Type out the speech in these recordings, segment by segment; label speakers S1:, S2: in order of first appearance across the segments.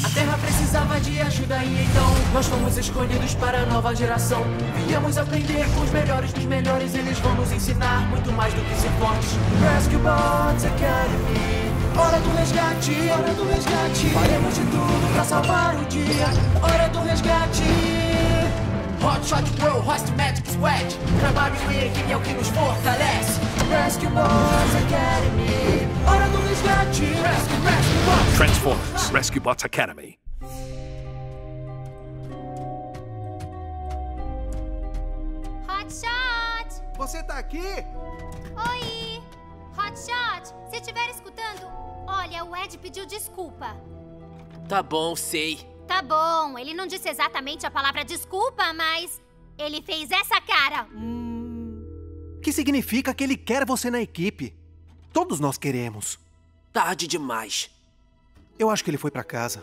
S1: A Terra precisava de ajuda e então nós fomos escolhidos para a nova geração. Viemos aprender com os melhores dos melhores. Eles vão nos ensinar muito mais do que ser fortes. Rescue Bots Academy. Hora do resgate, hora do resgate. Faremos de tudo pra salvar o dia. Hora do resgate. Hotshot Pro, Host Magic Squad. Trabalho em equipe é o que nos fortalece. Rescue Bots Academy. Hora do resgate. Rescue Bots.
S2: Transformers Rescue Bots Academy.
S3: Hotshot!
S4: Você tá aqui?
S3: Oi! Hotshot, se estiver escutando, olha, o Ed pediu desculpa.
S5: Tá bom, sei.
S3: Tá bom, ele não disse exatamente a palavra desculpa, mas ele fez essa cara.
S4: Que significa que ele quer você na equipe. Todos nós queremos.
S5: Tarde demais.
S4: Eu acho que ele foi pra casa.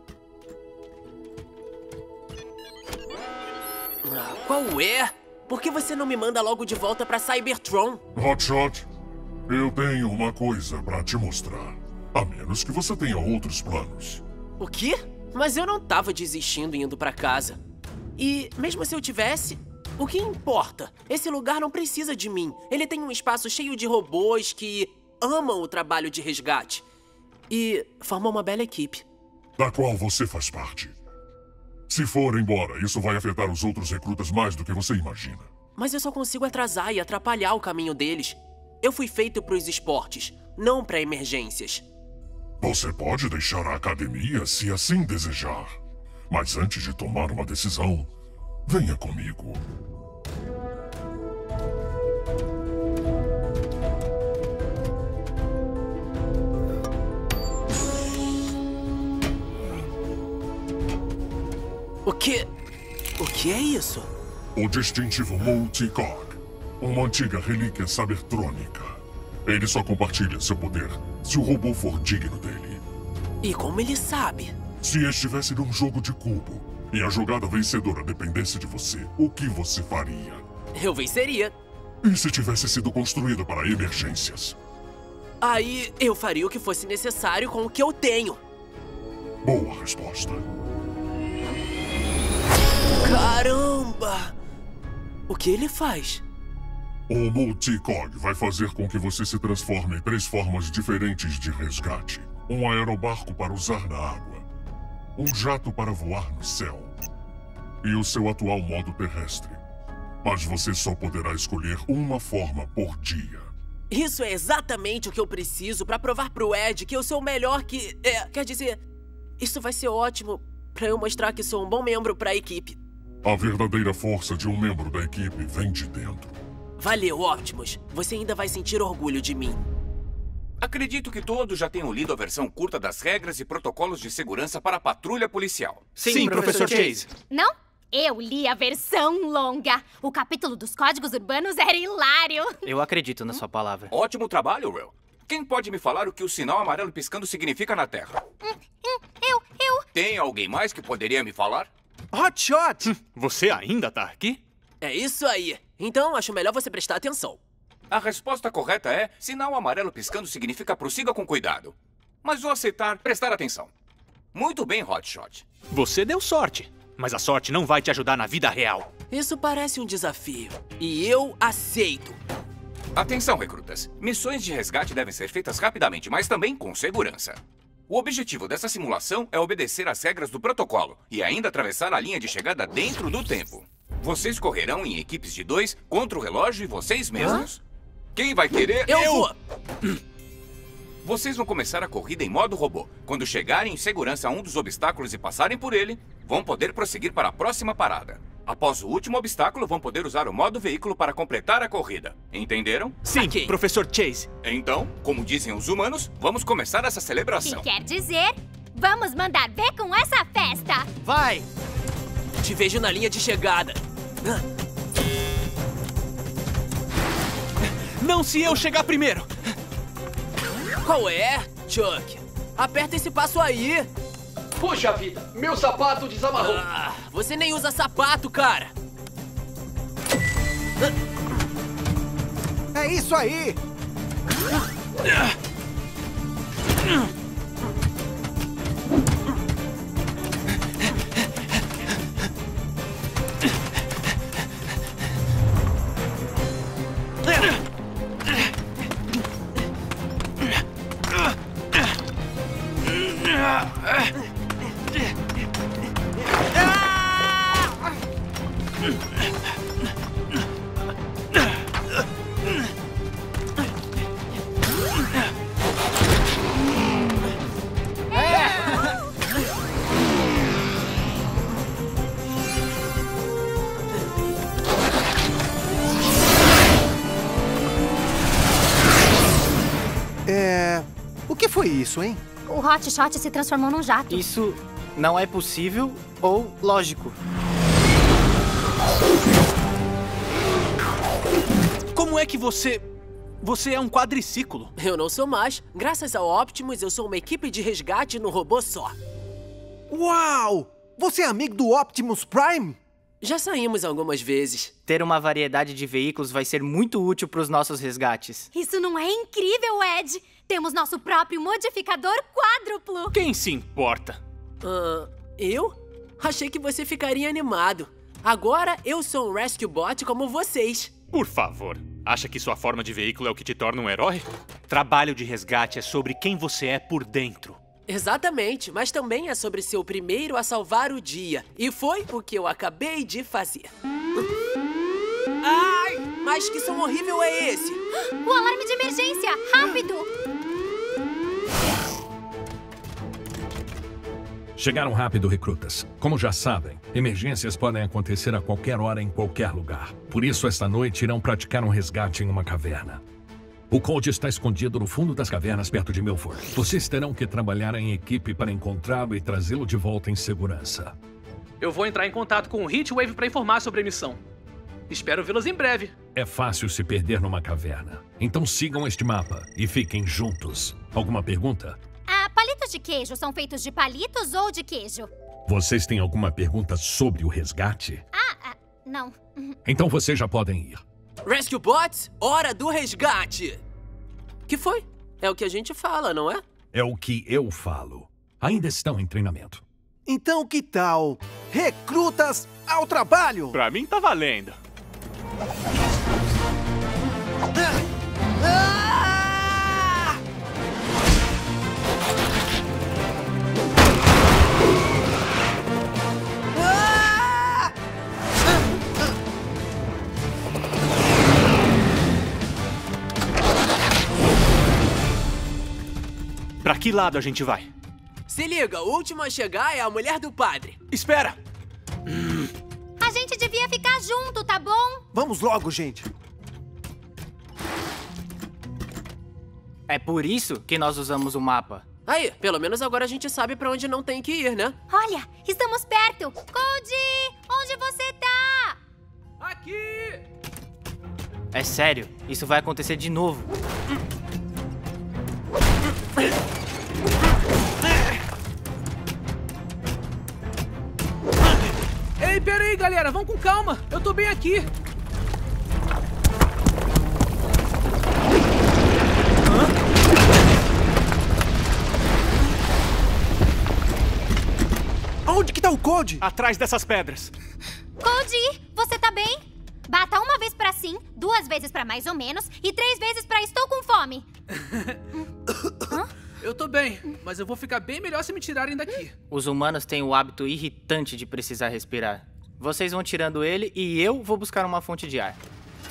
S5: Qual é? Por que você não me manda logo de volta pra Cybertron?
S6: Hotshot, eu tenho uma coisa pra te mostrar. A menos que você tenha outros planos.
S5: O quê? Mas eu não tava desistindo indo pra casa. E mesmo se eu tivesse, o que importa? Esse lugar não precisa de mim. Ele tem um espaço cheio de robôs que amam o trabalho de resgate. E formam uma bela equipe.
S6: Da qual você faz parte. Se for embora, isso vai afetar os outros recrutas mais do que você imagina.
S5: Mas eu só consigo atrasar e atrapalhar o caminho deles. Eu fui feito pros esportes, não pra emergências.
S6: Você pode deixar a academia se assim desejar. Mas antes de tomar uma decisão, venha comigo.
S5: O que é isso?
S6: O distintivo Multicog. Uma antiga relíquia sabertrônica. Ele só compartilha seu poder se o robô for digno dele.
S5: E como ele sabe?
S6: Se estivesse num jogo de cubo e a jogada vencedora dependesse de você, o que você faria?
S5: Eu venceria.
S6: E se tivesse sido construído para emergências?
S5: Aí eu faria o que fosse necessário com o que eu tenho.
S6: Boa resposta.
S5: Caramba! O que ele faz?
S6: O Multicog vai fazer com que você se transforme em 3 formas diferentes de resgate. Um aerobarco para usar na água, um jato para voar no céu e o seu atual modo terrestre. Mas você só poderá escolher uma forma por dia.
S5: Isso é exatamente o que eu preciso pra provar pro Ed que eu sou o melhor que... quer dizer, isso vai ser ótimo pra eu mostrar que sou um bom membro pra equipe.
S6: A verdadeira força de um membro da equipe vem de dentro.
S5: Valeu, Optimus. Você ainda vai sentir orgulho de mim.
S7: Acredito que todos já tenham lido a versão curta das regras e protocolos de segurança para a patrulha policial.
S4: Sim, professor Chase.
S3: Não? Eu li a versão longa. O capítulo dos códigos urbanos era hilário.
S8: Eu acredito na sua palavra.
S7: Ótimo trabalho, Will. Quem pode me falar o que o sinal amarelo piscando significa na Terra?
S3: Eu...
S7: Tem alguém mais que poderia me falar?
S4: Hotshot!
S2: Você ainda tá aqui?
S5: É isso aí. Então, acho melhor você prestar atenção.
S7: A resposta correta é: sinal amarelo piscando significa prossiga com cuidado. Mas vou aceitar prestar atenção. Muito bem, Hotshot.
S2: Você deu sorte, mas a sorte não vai te ajudar na vida real.
S5: Isso parece um desafio. E eu aceito.
S7: Atenção, recrutas. Missões de resgate devem ser feitas rapidamente, mas também com segurança. O objetivo dessa simulação é obedecer às regras do protocolo e ainda atravessar a linha de chegada dentro do tempo. Vocês correrão em equipes de 2 contra o relógio e vocês mesmos. Quem vai querer?
S5: Eu vou!
S7: Vocês vão começar a corrida em modo robô. Quando chegarem em segurança a um dos obstáculos e passarem por ele, vão poder prosseguir para a próxima parada. Após o último obstáculo, vão poder usar o modo veículo para completar a corrida. Entenderam?
S2: Sim,
S5: Ok.
S2: professor Chase.
S7: Então, como dizem os humanos, vamos começar essa celebração.
S3: Que quer dizer, vamos mandar ver com essa festa.
S4: Vai!
S5: Te vejo na linha de chegada.
S2: Não se eu chegar primeiro!
S5: Qual é, Chuck? Aperta esse passo aí.
S9: Puxa vida, meu sapato desamarrou.
S5: Você nem usa sapato, cara.
S4: É isso aí! O que foi isso, hein?
S3: O Hotshot se transformou num jato.
S8: Isso não é possível ou lógico.
S2: Como é que você... Você é um quadriciclo?
S5: Eu não sou mais. Graças ao Optimus, eu sou uma equipe de resgate no robô só.
S4: Uau! Você é amigo do Optimus Prime?
S5: Já saímos algumas vezes.
S8: Ter uma variedade de veículos vai ser muito útil para os nossos resgates.
S3: Isso não é incrível, Ed? Temos nosso próprio modificador quádruplo.
S2: Quem se importa?
S5: Eu? Achei que você ficaria animado. Agora eu sou um Rescue Bot como vocês.
S2: Por favor, acha que sua forma de veículo é o que te torna um herói? Trabalho de resgate é sobre quem você é por dentro.
S5: Exatamente, mas também é sobre ser o primeiro a salvar o dia. E foi o que eu acabei de fazer. Ai, mas que som horrível é esse?
S3: O alarme de emergência! Rápido!
S10: Chegaram rápido, recrutas. Como já sabem, emergências podem acontecer a qualquer hora em qualquer lugar. Por isso, esta noite irão praticar um resgate em uma caverna. O Cold está escondido no fundo das cavernas perto de Milford. Vocês terão que trabalhar em equipe para encontrá-lo e trazê-lo de volta em segurança.
S9: Eu vou entrar em contato com o Heatwave para informar sobre a missão. Espero vê-los em breve.
S10: É fácil se perder numa caverna. Então sigam este mapa e fiquem juntos. Alguma pergunta?
S3: Palitos de queijo são feitos de palitos ou de queijo?
S10: Vocês têm alguma pergunta sobre o resgate?
S3: Não.
S10: Então vocês já podem ir.
S5: Rescue Bots, hora do resgate! Que foi? É o que a gente fala, não é?
S10: É o que eu falo. Ainda estão em treinamento.
S4: Então que tal? Recrutas ao trabalho!
S2: Pra mim tá valendo. Pra que lado a gente vai?
S5: Se liga, o último a chegar é a mulher do padre.
S2: Espera!
S3: A gente devia ficar junto, tá bom?
S4: Vamos logo, gente.
S8: É por isso que nós usamos o mapa.
S5: Aí, pelo menos agora a gente sabe pra onde não tem que ir, né?
S3: Olha, estamos perto. Cody, onde você tá?
S9: Aqui!
S8: É sério, isso vai acontecer de novo.
S9: Ei, peraí, galera, vamos com calma. Eu tô bem aqui.
S4: Aonde que tá o Cody?
S2: Atrás dessas pedras.
S3: Cody, você tá bem? Bata uma vez pra sim, 2 vezes pra mais ou menos e 3 vezes pra estou com fome.
S9: Eu tô bem, mas eu vou ficar bem melhor se me tirarem daqui.
S8: Os humanos têm o hábito irritante de precisar respirar. Vocês vão tirando ele e eu vou buscar uma fonte de ar.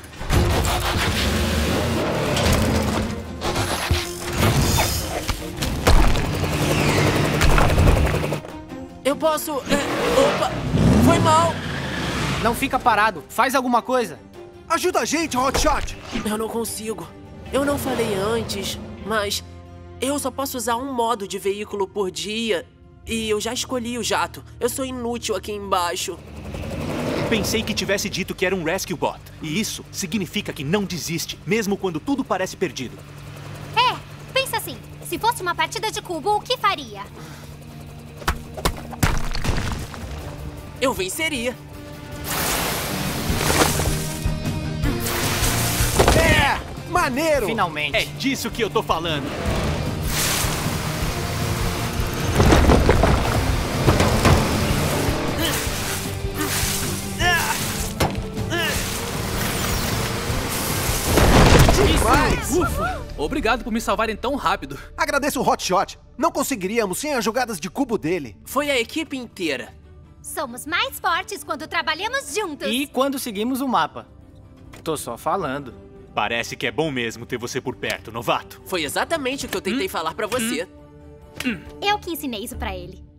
S5: Eu posso... Opa! Foi mal!
S8: Não fica parado, faz alguma coisa.
S4: Ajuda a gente, Hotshot!
S5: Eu não consigo. Eu não falei antes, mas... eu só posso usar um modo de veículo por dia. E eu já escolhi o jato. Eu sou inútil aqui embaixo.
S2: Pensei que tivesse dito que era um Rescue Bot. E isso significa que não desiste, mesmo quando tudo parece perdido.
S3: Pensa assim, se fosse uma partida de cubo, o que faria?
S5: Eu venceria.
S4: Maneiro!
S8: Finalmente.
S2: É disso que eu tô falando.
S5: Ufa!
S9: Obrigado por me salvarem tão rápido.
S4: Agradeço o Hotshot. Não conseguiríamos sem as jogadas de cubo dele.
S5: Foi a equipe inteira.
S3: Somos mais fortes quando trabalhamos juntos.
S8: E quando seguimos o mapa. Tô só falando.
S2: Parece que é bom mesmo ter você por perto, novato.
S5: Foi exatamente o que eu tentei falar pra você.
S3: Eu que ensinei isso pra ele.